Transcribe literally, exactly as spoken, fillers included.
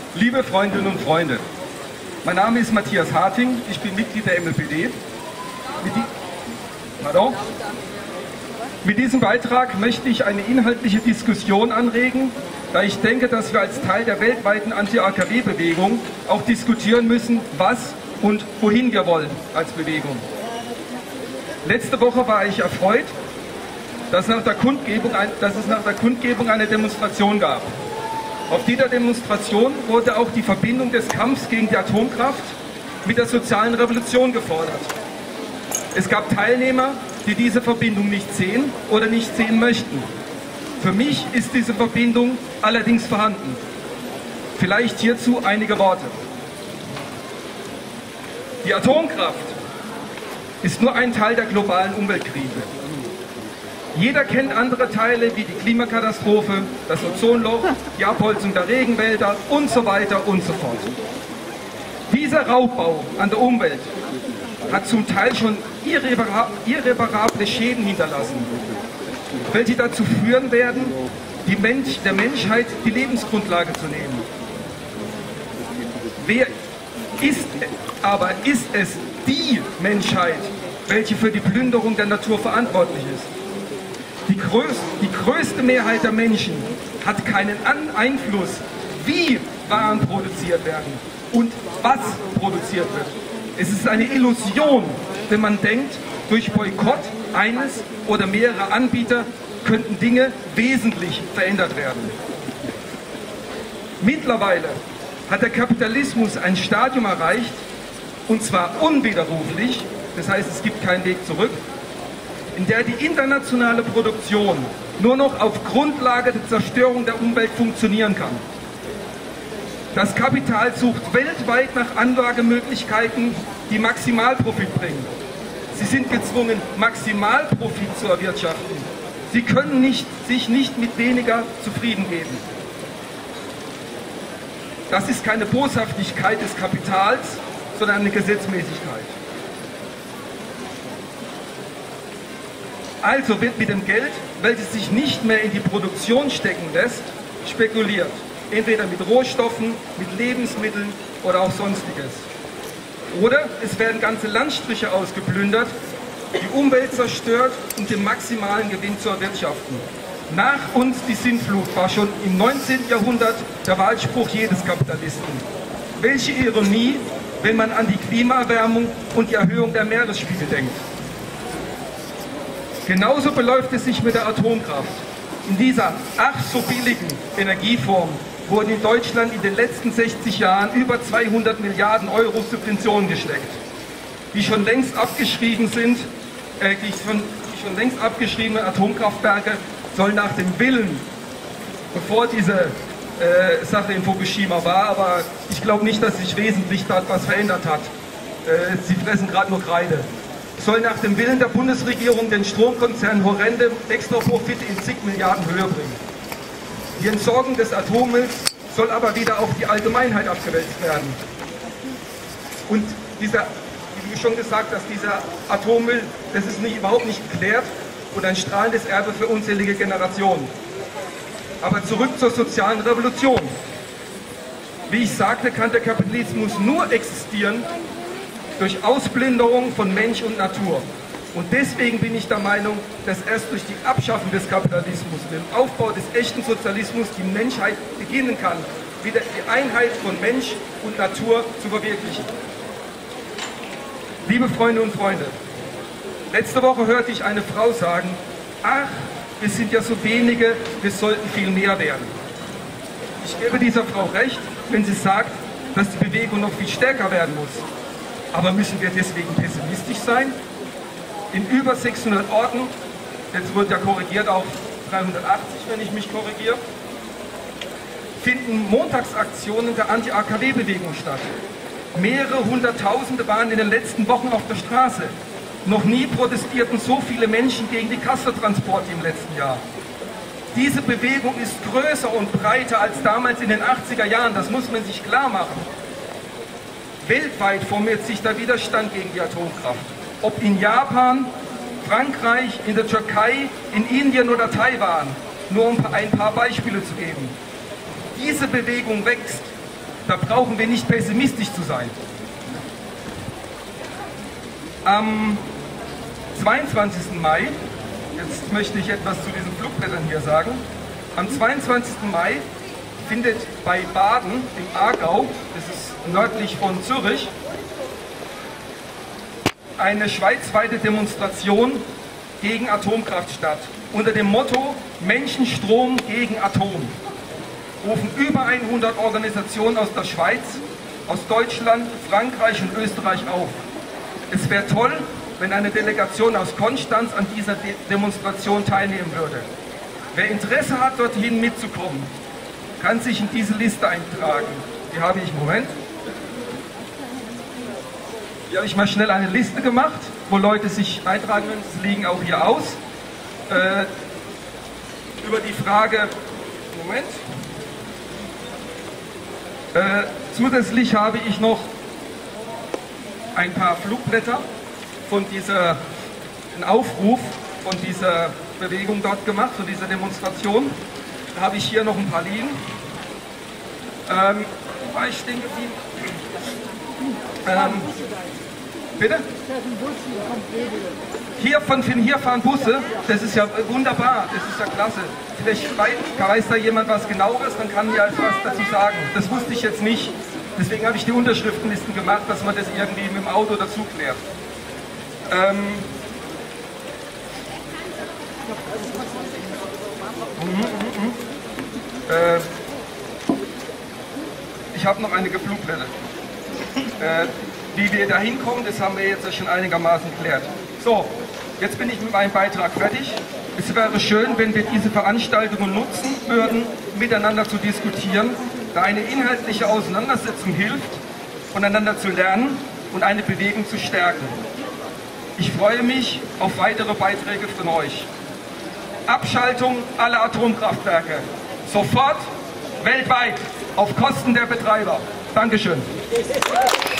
Liebe Freundinnen und Freunde, mein Name ist Matthias Harting, ich bin Mitglied der M L P D. Mit, die Pardon? Mit diesem Beitrag möchte ich eine inhaltliche Diskussion anregen, da ich denke, dass wir als Teil der weltweiten Anti-A K W-Bewegung auch diskutieren müssen, was und wohin wir wollen als Bewegung. Letzte Woche war ich erfreut, dass, nach der Kundgebung ein, dass es nach der Kundgebung eine Demonstration gab. Auf dieser Demonstration wurde auch die Verbindung des Kampfs gegen die Atomkraft mit der sozialen Revolution gefordert. Es gab Teilnehmer, die diese Verbindung nicht sehen oder nicht sehen möchten. Für mich ist diese Verbindung allerdings vorhanden. Vielleicht hierzu einige Worte. Die Atomkraft ist nur ein Teil der globalen Umweltkrise. Jeder kennt andere Teile wie die Klimakatastrophe, das Ozonloch, die Abholzung der Regenwälder und so weiter und so fort. Dieser Raubbau an der Umwelt hat zum Teil schon irreparable Schäden hinterlassen, welche dazu führen werden, die Mensch, der Menschheit die Lebensgrundlage zu nehmen. Wer ist aber ist es die Menschheit, welche für die Plünderung der Natur verantwortlich ist? Die größte, die größte Mehrheit der Menschen hat keinen An- Einfluss, wie Waren produziert werden und was produziert wird. Es ist eine Illusion, wenn man denkt, durch Boykott eines oder mehrerer Anbieter könnten Dinge wesentlich verändert werden. Mittlerweile hat der Kapitalismus ein Stadium erreicht, und zwar unwiderruflich, das heißt, es gibt keinen Weg zurück, in der die internationale Produktion nur noch auf Grundlage der Zerstörung der Umwelt funktionieren kann. Das Kapital sucht weltweit nach Anlagemöglichkeiten, die Maximalprofit bringen. Sie sind gezwungen, Maximalprofit zu erwirtschaften. Sie können nicht, sich nicht mit weniger zufrieden geben. Das ist keine Boshaftigkeit des Kapitals, sondern eine Gesetzmäßigkeit. Also wird mit dem Geld, welches sich nicht mehr in die Produktion stecken lässt, spekuliert. Entweder mit Rohstoffen, mit Lebensmitteln oder auch Sonstiges. Oder es werden ganze Landstriche ausgeplündert, die Umwelt zerstört, um den maximalen Gewinn zu erwirtschaften. Nach uns die Sintflut war schon im neunzehnten Jahrhundert der Wahlspruch jedes Kapitalisten. Welche Ironie, wenn man an die Klimaerwärmung und die Erhöhung der Meeresspiegel denkt. Genauso beläuft es sich mit der Atomkraft. In dieser ach so billigen Energieform wurden in Deutschland in den letzten sechzig Jahren über zweihundert Milliarden Euro Subventionen gesteckt, die schon längst abgeschrieben sind, äh, die, schon, die schon längst abgeschriebenen Atomkraftwerke sollen nach dem Willen, bevor diese äh, Sache in Fukushima war, aber ich glaube nicht, dass sich wesentlich dort was verändert hat. Äh, sie fressen gerade nur Kreide. Soll nach dem Willen der Bundesregierung den Stromkonzernen horrende Extraprofite in zig Milliarden Höhe bringen. Die Entsorgung des Atommülls soll aber wieder auf die Allgemeinheit abgewälzt werden. Und dieser, wie schon gesagt, dass dieser Atommüll, das ist nicht, überhaupt nicht geklärt und ein strahlendes Erbe für unzählige Generationen. Aber zurück zur sozialen Revolution. Wie ich sagte, kann der Kapitalismus nur existieren durch Ausplünderung von Mensch und Natur. Und deswegen bin ich der Meinung, dass erst durch die Abschaffung des Kapitalismus, dem Aufbau des echten Sozialismus, die Menschheit beginnen kann, wieder die Einheit von Mensch und Natur zu verwirklichen. Liebe Freunde und Freunde, letzte Woche hörte ich eine Frau sagen, ach, wir sind ja so wenige, wir sollten viel mehr werden. Ich gebe dieser Frau recht, wenn sie sagt, dass die Bewegung noch viel stärker werden muss. Aber müssen wir deswegen pessimistisch sein? In über sechshundert Orten, jetzt wird ja korrigiert auf dreihundertachtzig, wenn ich mich korrigiere, finden Montagsaktionen der Anti-A K W-Bewegung statt. Mehrere Hunderttausende waren in den letzten Wochen auf der Straße. Noch nie protestierten so viele Menschen gegen die Castortransporte im letzten Jahr. Diese Bewegung ist größer und breiter als damals in den achtziger Jahren, das muss man sich klar machen. Weltweit formiert sich der Widerstand gegen die Atomkraft. Ob in Japan, Frankreich, in der Türkei, in Indien oder Taiwan, nur um ein paar Beispiele zu geben. Diese Bewegung wächst Da brauchen wir nicht pessimistisch zu sein. Am zweiundzwanzigsten Mai, jetzt möchte ich etwas zu diesen Flugblättern hier sagen, am zweiundzwanzigsten Mai findet bei Baden im Aargau, das ist nördlich von Zürich, eine schweizweite Demonstration gegen Atomkraft statt. Unter dem Motto Menschenstrom gegen Atom rufen über hundert Organisationen aus der Schweiz, aus Deutschland, Frankreich und Österreich auf. Es wäre toll, wenn eine Delegation aus Konstanz an dieser De- Demonstration teilnehmen würde. Wer Interesse hat, dorthin mitzukommen, kann sich in diese Liste eintragen. Die habe ich im Moment. Hier habe ich mal schnell eine Liste gemacht, wo Leute sich eintragen können. Das liegen auch hier aus. Äh, über die Frage, Moment. Äh, zusätzlich habe ich noch ein paar Flugblätter von dieser, einen Aufruf von dieser Bewegung dort gemacht, von dieser Demonstration. Da habe ich hier noch ein paar liegen. Ähm, wo war ich stehen geblieben? Ähm, bitte? Hier, von, von hier fahren Busse, das ist ja wunderbar, das ist ja klasse. Vielleicht weiß da jemand was Genaueres, dann kann mir etwas dazu sagen. Das wusste ich jetzt nicht. Deswegen habe ich die Unterschriftenlisten gemacht, dass man das irgendwie mit dem Auto dazu klärt. Ähm, mhm, mhm, mhm. Äh, ich habe noch einige Flugblätter. Äh, wie wir da hinkommen, das haben wir jetzt ja schon einigermaßen geklärt. So, jetzt bin ich mit meinem Beitrag fertig. Es wäre schön, wenn wir diese Veranstaltungen nutzen würden, miteinander zu diskutieren, da eine inhaltliche Auseinandersetzung hilft, voneinander zu lernen und eine Bewegung zu stärken. Ich freue mich auf weitere Beiträge von euch. Abschaltung aller Atomkraftwerke. Sofort, weltweit, auf Kosten der Betreiber. Dankeschön.